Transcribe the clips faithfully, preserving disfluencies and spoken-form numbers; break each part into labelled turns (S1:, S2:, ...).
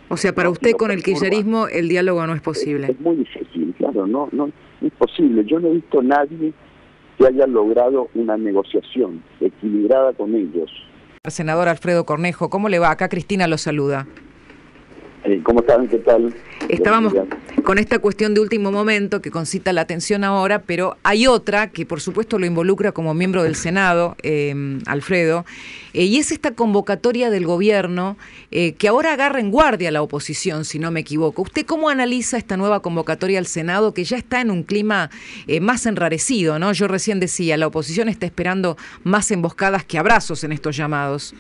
S1: O sea, para
S2: ¿no?
S1: usted
S2: Y lo
S1: con el
S2: perturban.
S1: kirchnerismo el diálogo no es posible.
S2: Es, es muy difícil, claro, no, no, no es posible. Yo no he visto a nadie que haya logrado una negociación equilibrada con ellos.
S1: Senador Alfredo Cornejo, ¿cómo le va? Acá Cristina lo saluda.
S2: Eh, ¿Cómo están? ¿Qué tal?
S1: Estábamos con esta cuestión de último momento que concita la atención ahora, pero hay otra que por supuesto lo involucra como miembro del Senado, eh, Alfredo, eh, y es esta convocatoria del gobierno eh, que ahora agarra en guardia a la oposición, si no me equivoco. ¿Usted cómo analiza esta nueva convocatoria al Senado que ya está en un clima eh, más enrarecido, ¿no? Yo recién decía, la oposición está esperando más emboscadas que abrazos en estos llamados.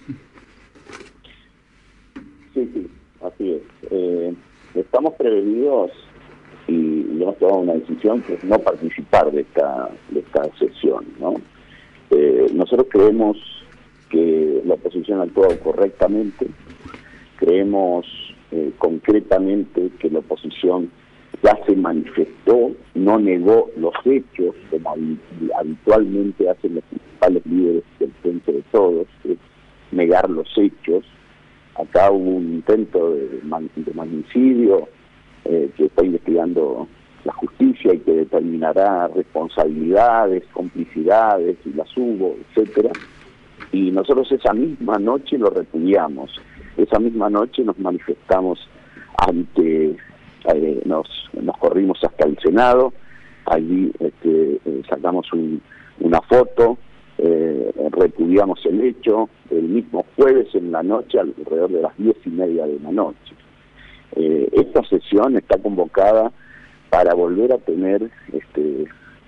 S2: Sí, sí, así es. Eh, estamos prevenidos y hemos tomado una decisión que es no participar de esta de esta sesión, ¿no? Eh, nosotros creemos que la oposición ha actuado correctamente, creemos eh, concretamente que la oposición ya se manifestó, no negó los hechos, como habitualmente hacen los principales líderes del Frente de Todos, es negar los hechos. Acá hubo un intento de, man, de magnicidio eh, que está investigando la justicia y que determinará responsabilidades, complicidades, y las hubo, etcétera. Y nosotros esa misma noche lo repudiamos. Esa misma noche nos manifestamos ante, eh, nos, nos corrimos hasta el Senado, allí este, eh, sacamos un, una foto, Eh, repudiamos el hecho el mismo jueves en la noche, alrededor de las diez y media de la noche. Eh, esta sesión está convocada para volver a tener, este,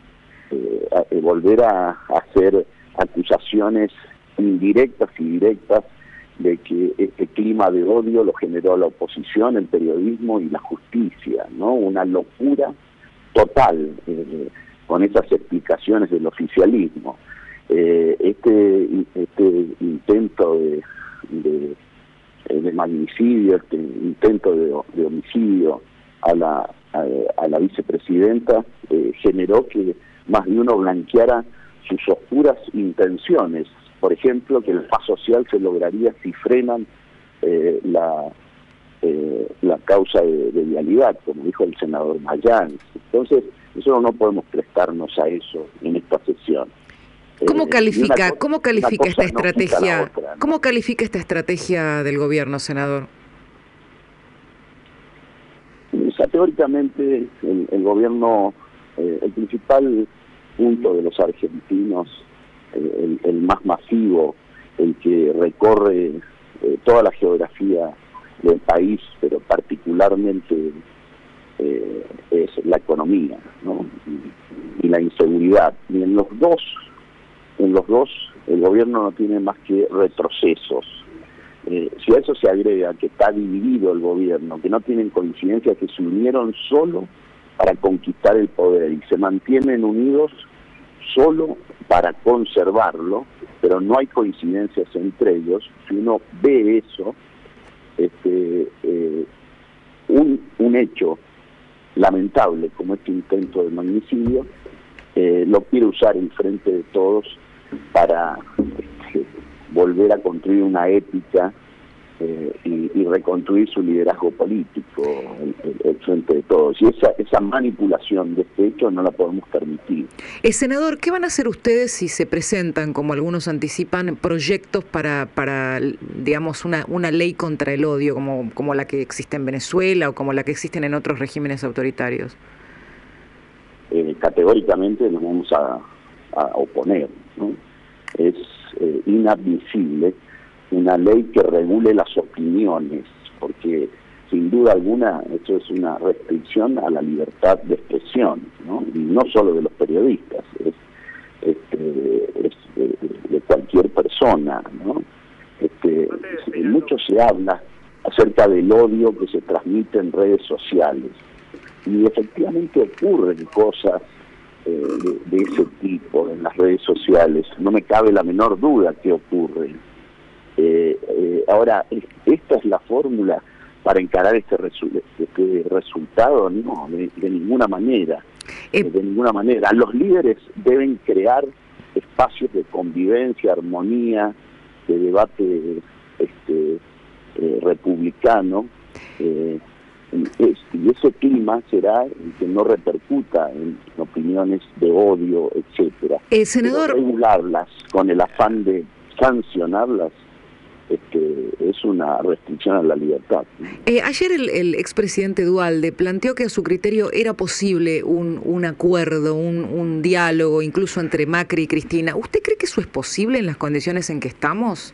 S2: eh, a, eh, volver a, a hacer acusaciones indirectas y directas de que este clima de odio lo generó la oposición, el periodismo y la justicia, ¿no? Una locura total eh, con esas explicaciones del oficialismo. Eh, este este intento de, de, de magnicidio, este intento de, de homicidio a la a, a la vicepresidenta eh, generó que más de uno blanqueara sus oscuras intenciones. Por ejemplo, que el paz social se lograría si frenan eh, la eh, la causa de, de vialidad, como dijo el senador Mayans. Entonces, nosotros no podemos prestarnos a eso en esta sesión.
S1: ¿Cómo califica,
S2: cosa,
S1: cómo califica esta
S2: no
S1: estrategia?
S2: Otra, ¿no?
S1: ¿Cómo califica esta estrategia del gobierno, senador?
S2: O sea, teóricamente el, el gobierno, eh, el principal punto de los argentinos, eh, el, el más masivo, el que recorre eh, toda la geografía del país, pero particularmente eh, es la economía, ¿no? y, y la inseguridad. Y en los dos En los dos, el gobierno no tiene más que retrocesos. Eh, si a eso se agrega que está dividido el gobierno, que no tienen coincidencia, que se unieron solo para conquistar el poder y se mantienen unidos solo para conservarlo, pero no hay coincidencias entre ellos. Si uno ve eso, este, eh, un, un hecho lamentable como este intento de magnicidio, eh, lo quiere usar el Frente de Todos para este, volver a construir una ética eh, y, y reconstruir su liderazgo político, el, el, el Frente de Todos. Y esa, esa manipulación de este hecho no la podemos permitir.
S1: Eh, senador, ¿qué van a hacer ustedes si se presentan, como algunos anticipan, proyectos para, para digamos, una, una ley contra el odio, como, como la que existe en Venezuela o como la que existen en otros regímenes autoritarios?
S2: Eh, categóricamente nos vamos a, a oponer, ¿no? Es eh, inadmisible una ley que regule las opiniones, porque sin duda alguna eso es una restricción a la libertad de expresión, ¿no? Y no solo de los periodistas, es, este, es de, de cualquier persona, ¿no? Este, mucho se habla acerca del odio que se transmite en redes sociales, y efectivamente ocurren cosas eh, de, de ese tipo en las redes sociales, no me cabe la menor duda que ocurren. Eh, eh, ahora, ¿esta es la fórmula para encarar este, resu este resultado? No, de, de ninguna manera, eh, de ninguna manera. Los líderes deben crear espacios de convivencia, armonía, de debate este, eh, republicano, Eh, es, y ese clima será el que no repercuta en opiniones de odio, etcétera.
S1: Eh, senador,
S2: Pero regularlas con el afán de sancionarlas Este, es una restricción a la libertad.
S1: Eh, ayer el, el expresidente Duhalde planteó que a su criterio era posible un, un acuerdo, un, un diálogo, incluso entre Macri y Cristina. ¿Usted cree que eso es posible en las condiciones en que estamos?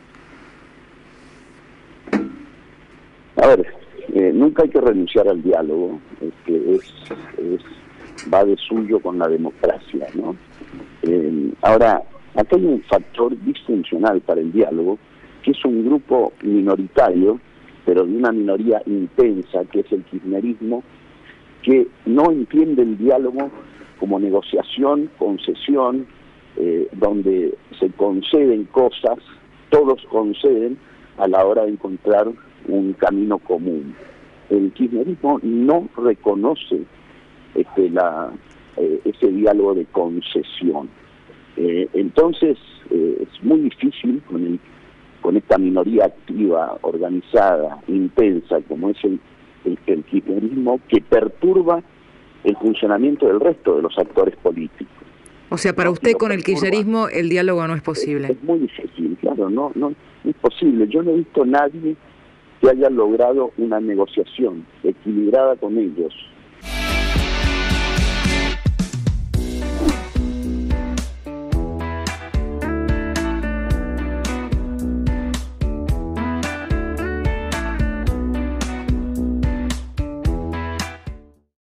S2: A ver, eh, nunca hay que renunciar al diálogo, es que es, es, va de suyo con la democracia, ¿no? Eh, ahora, acá hay un factor disfuncional para el diálogo, que es un grupo minoritario, pero de una minoría intensa, que es el kirchnerismo, que no entiende el diálogo como negociación, concesión, eh, donde se conceden cosas, todos conceden a la hora de encontrar un camino común. El kirchnerismo no reconoce este, la, eh, ese diálogo de concesión. Eh, entonces, eh, es muy difícil con el con esta minoría activa, organizada, intensa, como es el, el, el kirchnerismo, que perturba el funcionamiento del resto de los actores políticos.
S1: O sea, para
S2: ¿no?
S1: usted
S2: Si
S1: con el kirchnerismo el diálogo no es posible.
S2: Es, es muy difícil, claro, no, no, no es posible. Yo no he visto a nadie que haya logrado una negociación equilibrada con ellos,